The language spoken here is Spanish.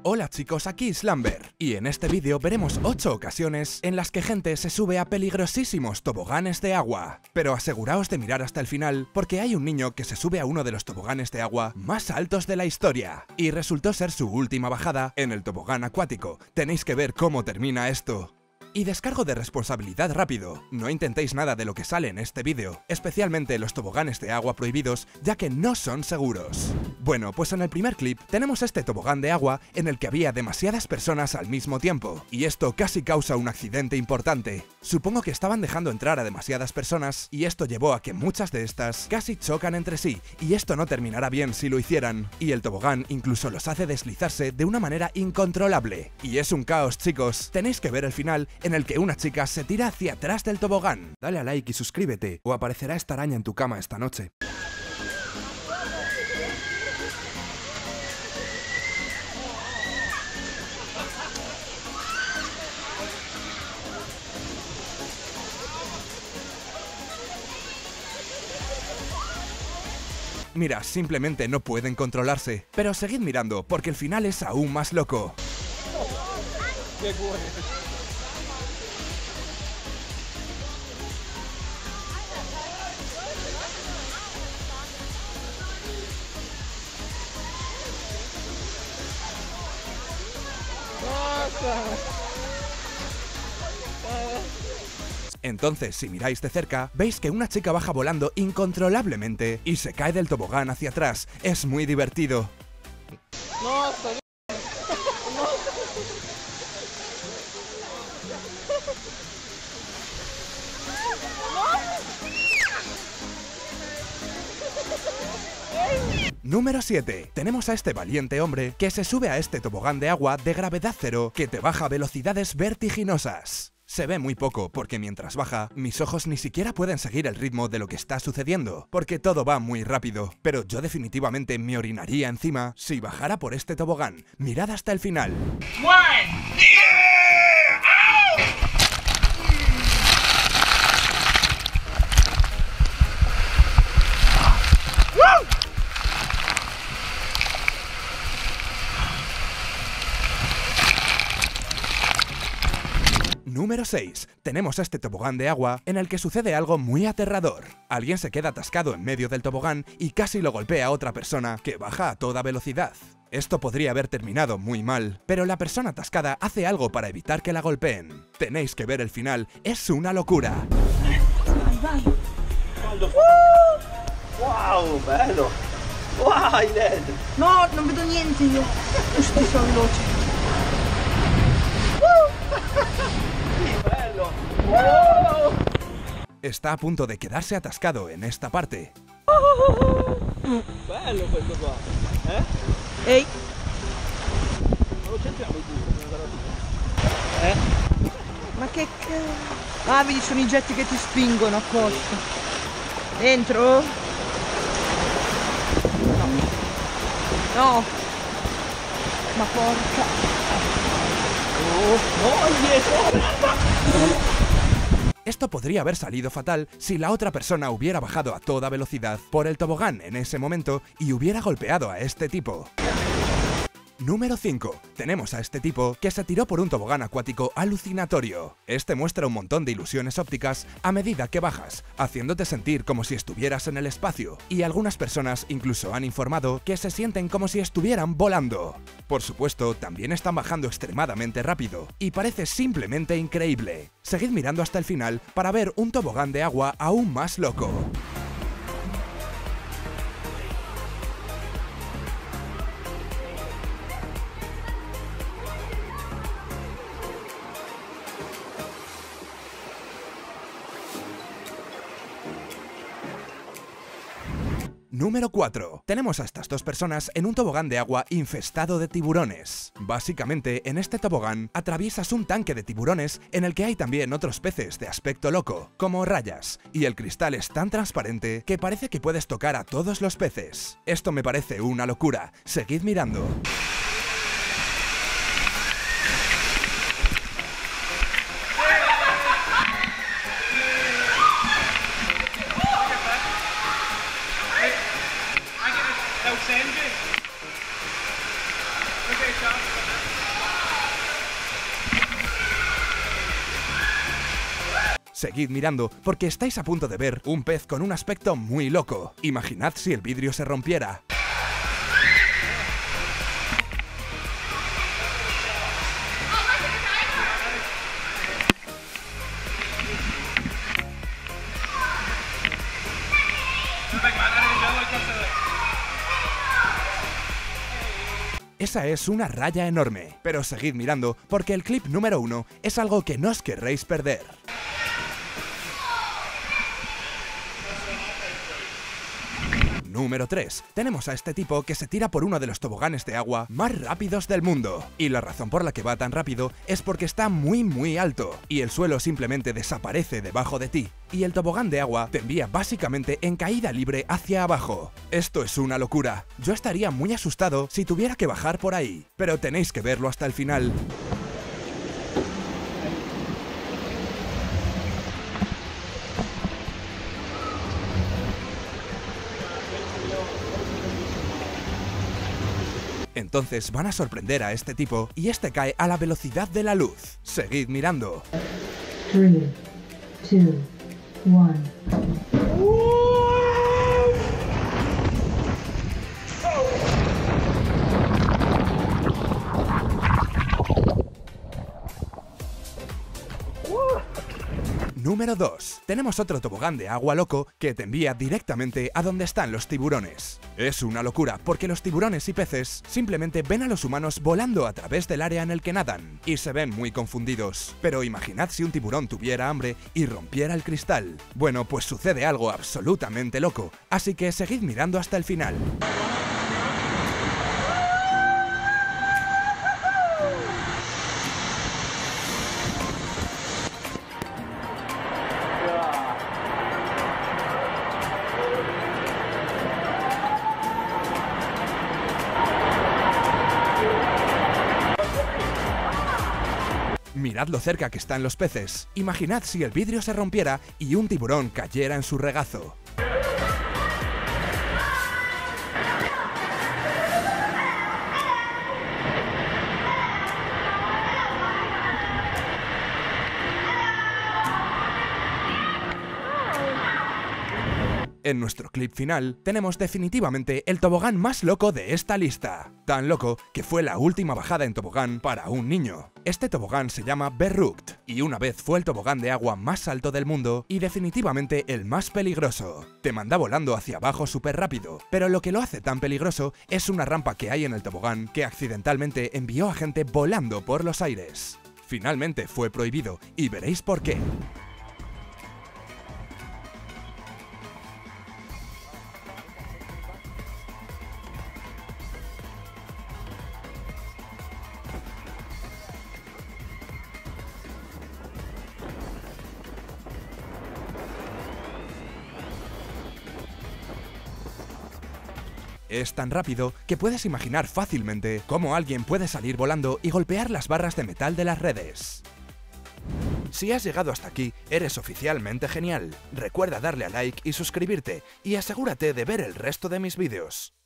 Hola chicos, aquí Slamber, y en este vídeo veremos 8 ocasiones en las que gente se sube a peligrosísimos toboganes de agua. Pero aseguraos de mirar hasta el final, porque hay un niño que se sube a uno de los toboganes de agua más altos de la historia, y resultó ser su última bajada en el tobogán acuático. Tenéis que ver cómo termina esto. Y descargo de responsabilidad rápido, no intentéis nada de lo que sale en este vídeo, especialmente los toboganes de agua prohibidos, ya que no son seguros. Bueno, pues en el primer clip tenemos este tobogán de agua en el que había demasiadas personas al mismo tiempo, y esto casi causa un accidente importante. Supongo que estaban dejando entrar a demasiadas personas, y esto llevó a que muchas de estas casi chocan entre sí, y esto no terminará bien si lo hicieran, y el tobogán incluso los hace deslizarse de una manera incontrolable. Y es un caos, chicos, tenéis que ver el final en el que una chica se tira hacia atrás del tobogán. Dale a like y suscríbete, o aparecerá esta araña en tu cama esta noche. Mira, simplemente no pueden controlarse. Pero seguid mirando, porque el final es aún más loco. ¡Qué bueno! Entonces, si miráis de cerca, veis que una chica baja volando incontrolablemente y se cae del tobogán hacia atrás. Es muy divertido. No, salió. Número 7. Tenemos a este valiente hombre que se sube a este tobogán de agua de gravedad cero que te baja a velocidades vertiginosas. Se ve muy poco porque mientras baja, mis ojos ni siquiera pueden seguir el ritmo de lo que está sucediendo, porque todo va muy rápido. Pero yo definitivamente me orinaría encima si bajara por este tobogán. Mirad hasta el final. Número 6. Tenemos este tobogán de agua en el que sucede algo muy aterrador. Alguien se queda atascado en medio del tobogán y casi lo golpea a otra persona que baja a toda velocidad. Esto podría haber terminado muy mal, pero la persona atascada hace algo para evitar que la golpeen. Tenéis que ver el final, es una locura. Wow, bello! Wow, LED! No, non vedo niente io. Sto so veloce. Bello! Wow! Está a punto de quedarse atascado en esta parte. Bello questo qua! Ehi, Non lo centriamo il buco, ma che cazzo? Ah, vedi, sono i getti che ti spingono apposta. Dentro? No. No. Ma porca. Esto podría haber salido fatal si la otra persona hubiera bajado a toda velocidad por el tobogán en ese momento y hubiera golpeado a este tipo. Número 5. Tenemos a este tipo que se tiró por un tobogán acuático alucinatorio. Este muestra un montón de ilusiones ópticas a medida que bajas, haciéndote sentir como si estuvieras en el espacio, y algunas personas incluso han informado que se sienten como si estuvieran volando. Por supuesto, también están bajando extremadamente rápido, y parece simplemente increíble. Seguid mirando hasta el final para ver un tobogán de agua aún más loco. Número 4. Tenemos a estas dos personas en un tobogán de agua infestado de tiburones. Básicamente, en este tobogán atraviesas un tanque de tiburones en el que hay también otros peces de aspecto loco, como rayas, y el cristal es tan transparente que parece que puedes tocar a todos los peces. Esto me parece una locura. Seguid mirando. Sandy. Okay, Tom. Seguid mirando porque estáis a punto de ver un pez con un aspecto muy loco. Imaginad si el vidrio se rompiera. Esa es una raya enorme, pero seguid mirando porque el clip número 1 es algo que no os querréis perder. Número 3. Tenemos a este tipo que se tira por uno de los toboganes de agua más rápidos del mundo. Y la razón por la que va tan rápido es porque está muy alto y el suelo simplemente desaparece debajo de ti. Y el tobogán de agua te envía básicamente en caída libre hacia abajo. Esto es una locura. Yo estaría muy asustado si tuviera que bajar por ahí. Pero tenéis que verlo hasta el final. Entonces van a sorprender a este tipo y este cae a la velocidad de la luz. Seguid mirando. 3, 2, 1. Número 2. Tenemos otro tobogán de agua loco que te envía directamente a donde están los tiburones. Es una locura porque los tiburones y peces simplemente ven a los humanos volando a través del área en el que nadan y se ven muy confundidos. Pero imaginad si un tiburón tuviera hambre y rompiera el cristal. Bueno, pues sucede algo absolutamente loco, así que seguid mirando hasta el final. Mirad lo cerca que están los peces. Imaginad si el vidrio se rompiera y un tiburón cayera en su regazo. En nuestro clip final tenemos definitivamente el tobogán más loco de esta lista. Tan loco que fue la última bajada en tobogán para un niño. Este tobogán se llama Verrückt y una vez fue el tobogán de agua más alto del mundo y definitivamente el más peligroso. Te manda volando hacia abajo súper rápido, pero lo que lo hace tan peligroso es una rampa que hay en el tobogán que accidentalmente envió a gente volando por los aires. Finalmente fue prohibido y veréis por qué. Es tan rápido que puedes imaginar fácilmente cómo alguien puede salir volando y golpear las barras de metal de las redes. Si has llegado hasta aquí, eres oficialmente genial. Recuerda darle a like y suscribirte, y asegúrate de ver el resto de mis vídeos.